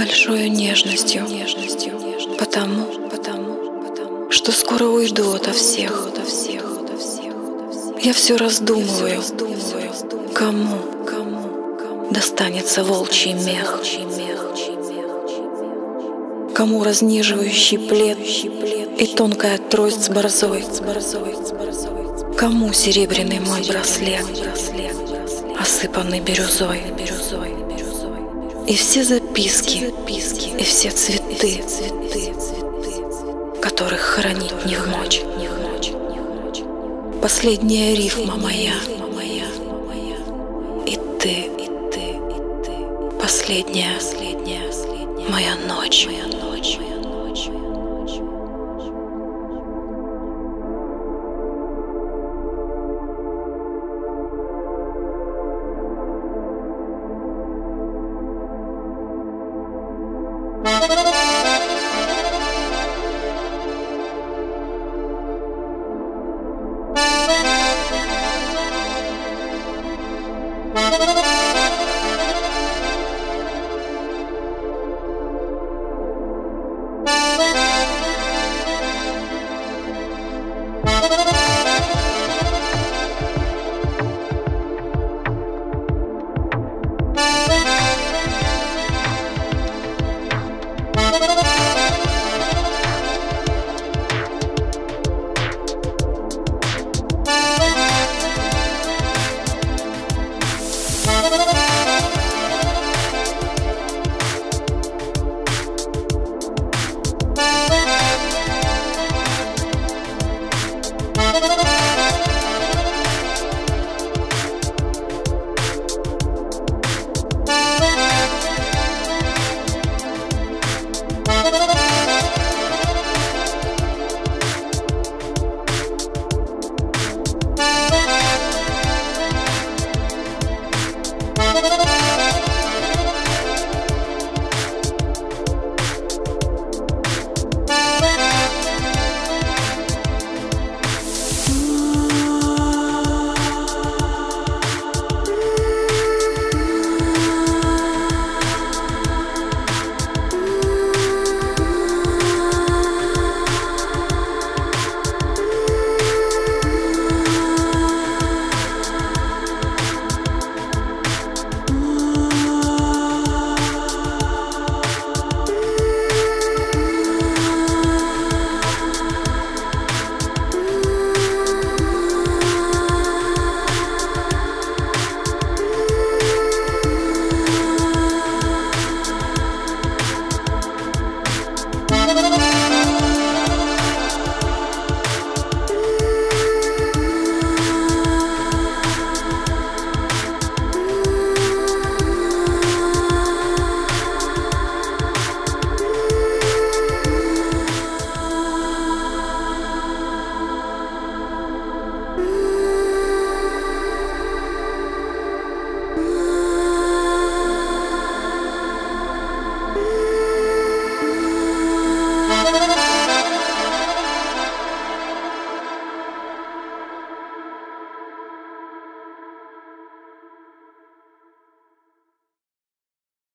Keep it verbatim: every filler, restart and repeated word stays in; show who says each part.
Speaker 1: большой нежностью, потому, что скоро уйду ото всех. Я все раздумываю, кому достанется волчий мех, кому разнеживающий плед и тонкая трость с борзой, кому серебряный мой браслет, осыпанный бирюзой, и все записки, и все цветы, которых хранить не вмочь. Последняя рифма моя, и ты, последняя моя ночь.